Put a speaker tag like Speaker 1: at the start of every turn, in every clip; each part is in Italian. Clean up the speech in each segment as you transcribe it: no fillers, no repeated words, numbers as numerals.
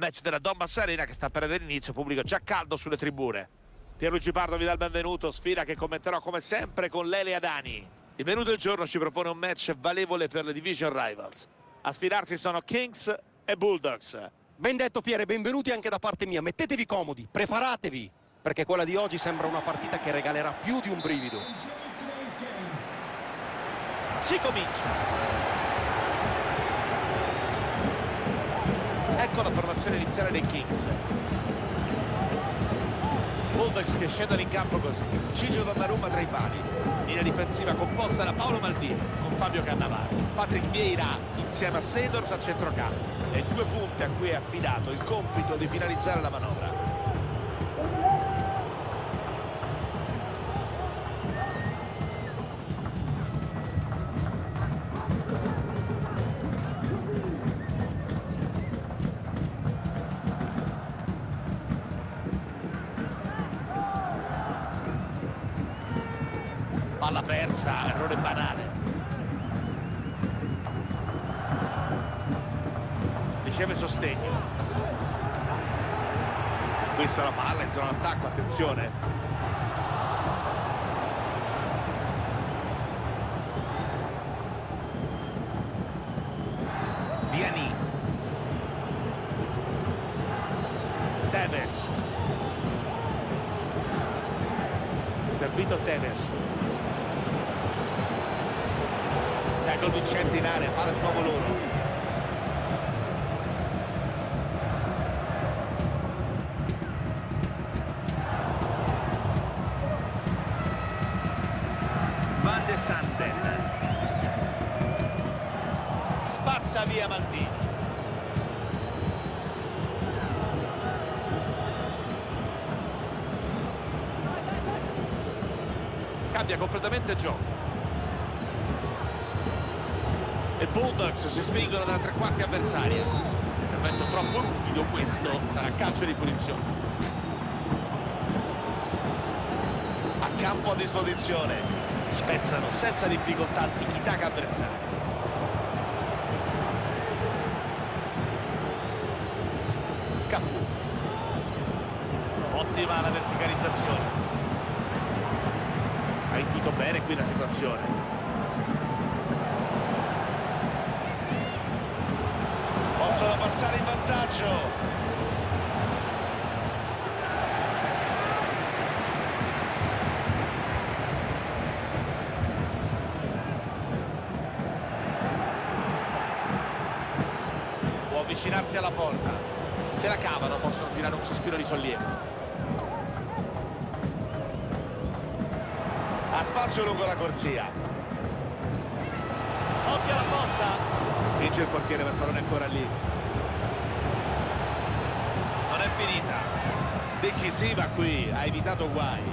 Speaker 1: Match della Donbass Arena che sta per avere inizio, pubblico già caldo sulle tribune. Pierluigi Pardo vi dà il benvenuto, sfida che commenterò come sempre con Lele Adani. Il menù del giorno ci propone un match valevole per le Division Rivals. A sfidarsi sono Kings e Bulldogs.
Speaker 2: Ben detto Piere, benvenuti anche da parte mia. Mettetevi comodi, preparatevi, perché quella di oggi sembra una partita che regalerà più di un brivido.
Speaker 1: Si comincia. Ecco la formazione iniziale dei Kings. Bulldogs che scendono in campo così. Cigio Donnarumma tra i pali. Linea difensiva composta da Paolo Maldini con Fabio Cannavaro. Patrick Vieira insieme a Seedorf a centrocampo. E due punte a cui è affidato il compito di finalizzare la manovra. Palla persa, errore banale. Riceve sostegno. Questa è la palla in zona d'attacco, attenzione. Diani. Tevez. Servito Tevez. Tackle vincente in area, palla di nuovo loro. Van de Sanden. Spazza via Maldini. Cambia completamente gioco. E Bulldogs si spingono dalla tre quarti avversaria. Intervento troppo ruvido, questo sarà calcio di punizione. A campo a disposizione. Spezzano senza difficoltà il tiki-taka avversario. Cafu. Ottima la verticalizzazione. Ha intuito bene qui la situazione. Possono passare in vantaggio. Può avvicinarsi alla porta. Se la cavano possono tirare un sospiro di sollievo. Ha spazio lungo la corsia. Occhio alla porta. Spinge il portiere, ma il pallone è ancora lì. Non è finita. Decisiva qui, ha evitato guai.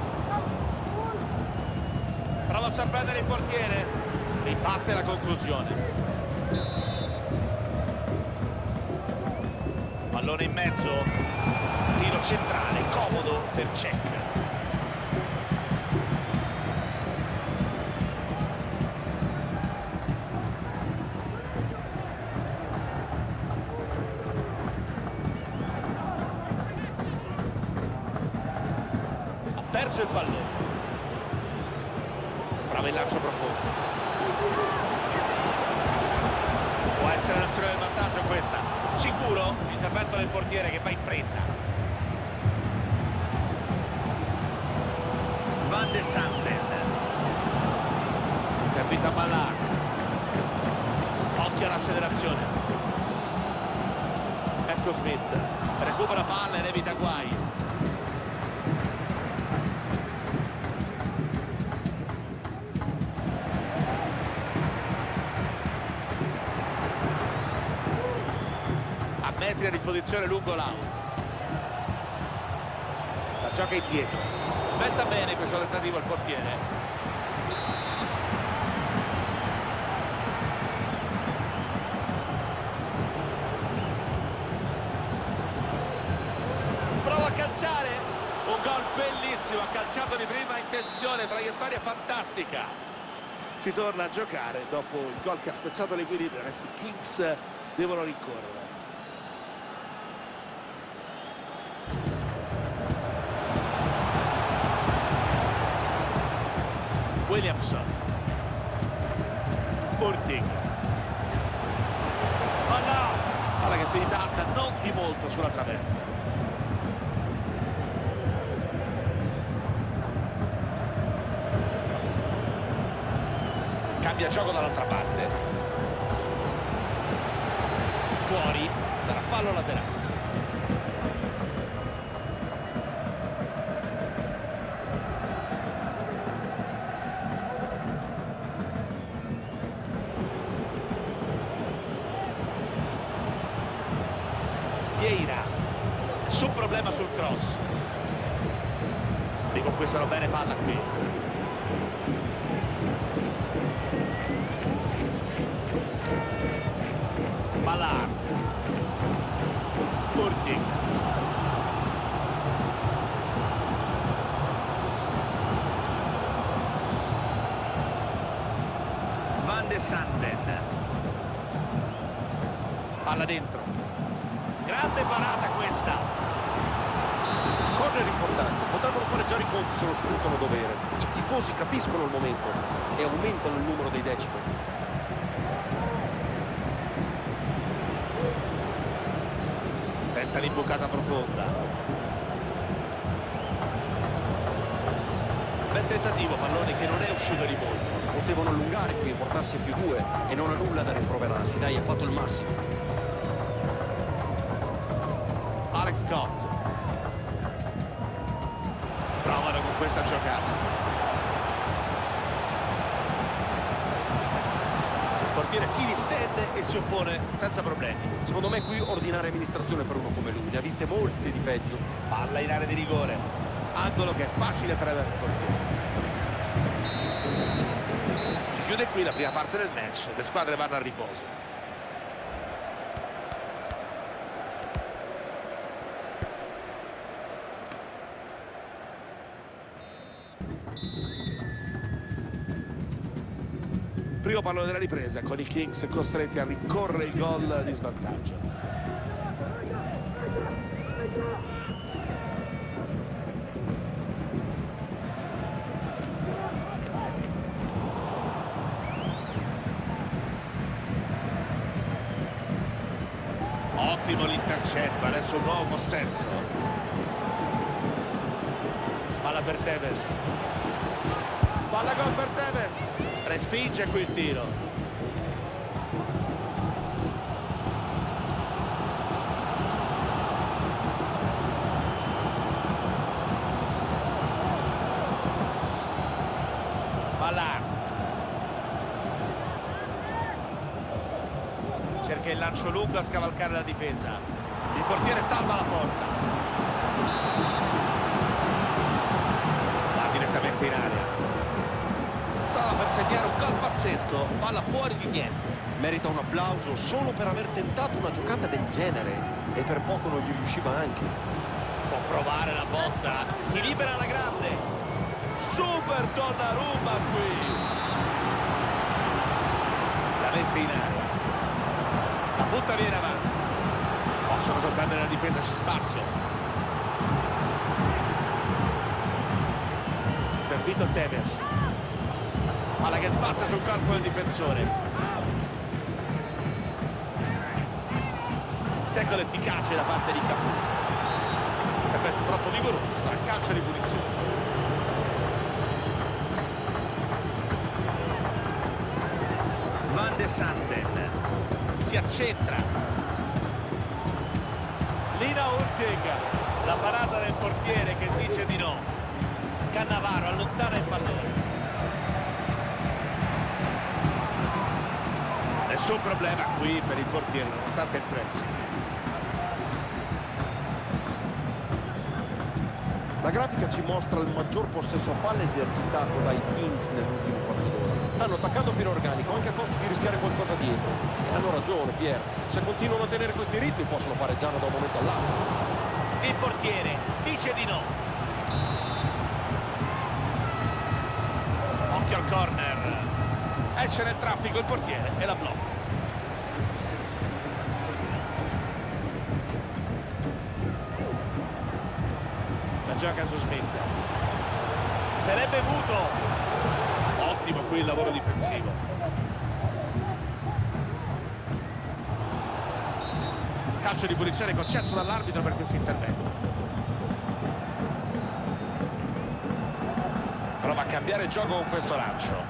Speaker 1: Prova a sorprendere il portiere. Ribatte la conclusione. Pallone in mezzo. Tiro centrale, comodo per Cech. Perso il pallone. Bravo il lancio profondo. Può essere l'azione del vantaggio questa. Sicuro l'intervento del portiere che va in presa. Van de Sanden. Servita a Ballack. Occhio all'accelerazione. Ecco Smith. Recupera palla ed evita guai. Metri a disposizione lungo l'out. La gioca indietro. Aspetta bene questo tentativo il portiere. Prova a calciare. Un gol bellissimo, ha calciato di prima intenzione, traiettoria fantastica. Ci torna a giocare dopo il gol che ha spezzato l'equilibrio. Adesso i Kings devono rincorrere. Williamson. Hurtig. Palla che è finita alta, non di molto sulla traversa. Cambia gioco dall'altra parte. Fuori, sarà fallo laterale. Vieira, nessun problema sul cross. Riconquistano bene palla qui. Ballard. Hurtig. Van de Sanden. Palla dentro. Grande parata questa.
Speaker 2: Corner importante, potrebbero pareggiare i conti se lo sfruttano dovere. I tifosi capiscono il momento e aumentano il numero dei decimi.
Speaker 1: Tenta l'imbucata profonda. Bel tentativo, pallone che non è uscito di molto.
Speaker 2: Potevano allungare qui e portarsi a +2 e non ha nulla da rimproverarsi. Dai, ha fatto il massimo.
Speaker 1: Alex Scott. Provano con questa giocata. Il portiere si distende e si oppone senza problemi.
Speaker 2: Secondo me qui ordinare amministrazione per uno come lui. Ne ha viste molte di peggio.
Speaker 1: Palla in area di rigore. Angolo che è facile prendere il portiere. Si chiude qui la prima parte del match. Le squadre vanno a riposo. Primo pallone della ripresa con i Kings costretti a rincorrere il gol di svantaggio. Ottimo l'intercetto, adesso un nuovo possesso. Palla per Tevez. Palla gol per Tevez. Respinge qui il tiro. Ballard. Cerca il lancio lungo a scavalcare la difesa. Il portiere salva la porta. Va direttamente in area. Stava per segnare un gol pazzesco, palla fuori di niente.
Speaker 2: Merita un applauso solo per aver tentato una giocata del genere e per poco non gli riusciva anche.
Speaker 1: Può provare la botta, si libera la grande. Super Donnarumma qui. La mette in aria. La butta viene avanti. Possono sorprendere la difesa, c'è spazio. Servito Tevez. Palla che sbatte sul corpo del difensore. Tackle efficace da parte di Cafu. Troppo vigoroso, sarà calcio di punizione. Van de Sanden si accentra. Lina Hurtig, la parata del portiere che dice di no. Cannavaro allontana il pallone. Nessun problema qui per il portiere nonostante il pressing.
Speaker 2: La grafica ci mostra il maggior possesso a palla esercitato dai Kings nell'ultimo quarto d'ora. Stanno attaccando più in organico, anche a costo di rischiare qualcosa dietro. E hanno ragione, Pier. Se continuano a tenere questi ritmi possono pareggiare da un momento all'altro.
Speaker 1: Il portiere dice di no. Occhio al corner. Esce nel traffico il portiere e la blocca. La gioca su Smith. Se l'è bevuto. qui il lavoro difensivo. Calcio di punizione concesso dall'arbitro per questo intervento. Prova a cambiare gioco con questo lancio.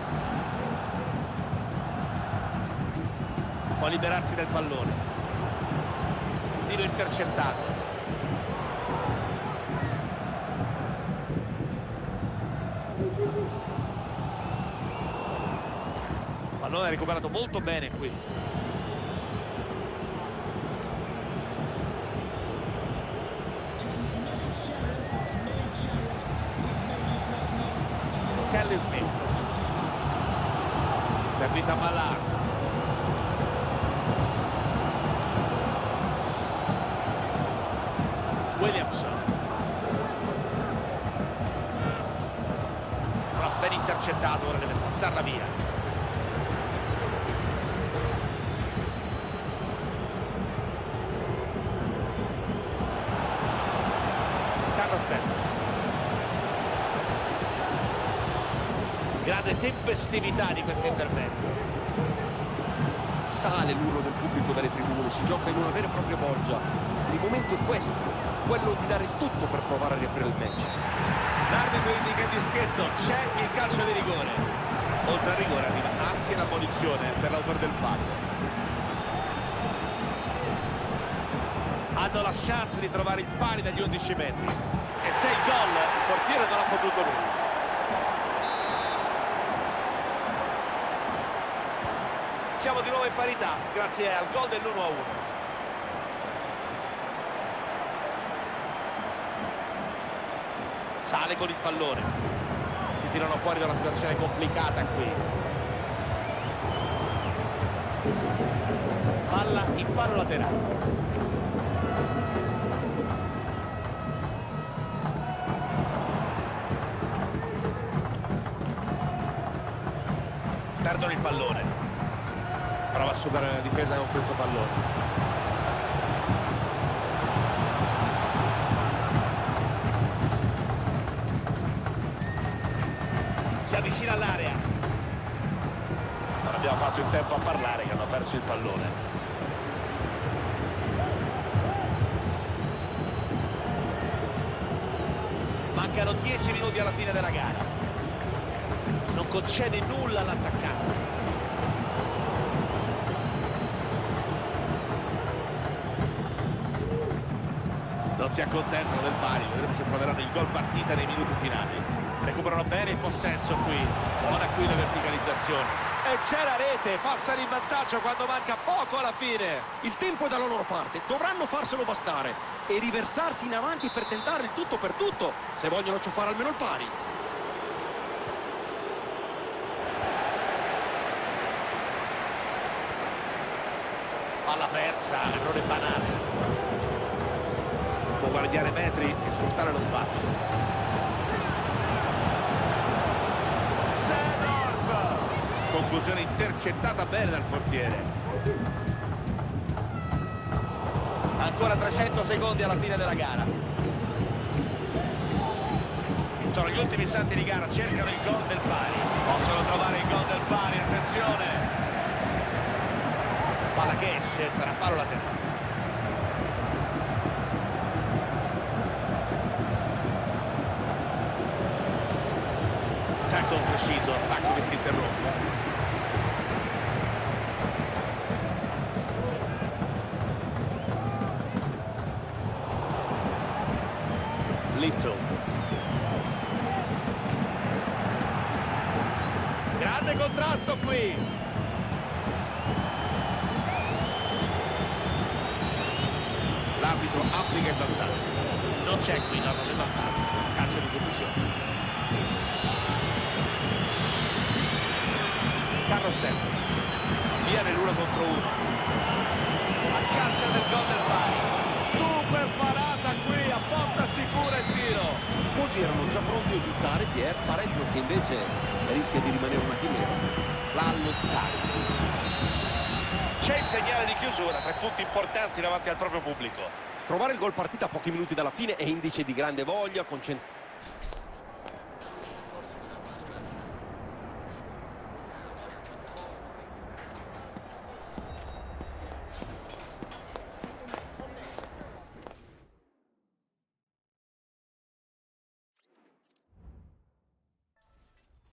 Speaker 1: Può liberarsi del pallone. Tiro intercettato. Pallone recuperato molto bene qui. Kelly Smith. Servita Mallard. Williamson. Cross ben intercettato, ora deve spazzarla via. Carlos Tevez. Grande tempestività di questo intervento.
Speaker 2: Sale l'urlo del pubblico dalle tribune, si gioca in una vera e propria bolgia. Il momento è questo, quello di dare tutto per provare a riaprire il match.
Speaker 1: L'arbitro indica il dischetto, c'è il calcio di rigore. Oltre al rigore arriva anche la punizione per l'autore del fallo. Hanno la chance di trovare il pari dagli 11 metri. E c'è il gol, il portiere non ha potuto nulla. Siamo di nuovo in parità, grazie al gol dell'1-1. Sale con il pallone. Si tirano fuori da una situazione complicata qui. Palla in fallo laterale. Perdono il pallone. Prova a superare la difesa con questo pallone. Si avvicina all'area. Non abbiamo fatto in tempo a parlare che hanno perso il pallone. Mancano 10 minuti alla fine della gara. Non concede nulla all'attaccante. Non si accontentano del pari, vedremo se proveranno il gol partita nei minuti finali. Recuperano bene il possesso qui, buona qui la verticalizzazione. E c'è la rete, passano in vantaggio quando manca poco alla fine.
Speaker 2: Il tempo è dalla loro parte, dovranno farselo bastare e riversarsi in avanti per tentare il tutto per tutto, se vogliono ciuffare almeno il pari.
Speaker 1: Palla persa, errore banale. Può guadagnare metri e sfruttare lo spazio. Conclusione intercettata bene dal portiere. Ancora 300 secondi alla fine della gara. Sono gli ultimi istanti di gara, cercano il gol del pari. Possono trovare il gol del pari, attenzione. Palla che esce, sarà fallo laterale. Tackle preciso, attacco che si interrompe. Little. Grande contrasto qui. L'arbitro applica il vantaggio. Non c'è qui norma del vantaggio. Calcio di punizione. Carlos Tevez. Via nell'1 contro 1. A calcia del gol del pari. Super parata qui, a botta sicura il tiro.
Speaker 2: I tifosi erano già pronti a esultare, Pier, pareggio che invece rischia di rimanere una chimera.
Speaker 1: La allontana. C'è il segnale di chiusura, 3 punti importanti davanti al proprio pubblico.
Speaker 2: Trovare il gol partita a pochi minuti dalla fine è indice di grande voglia, concentrazione.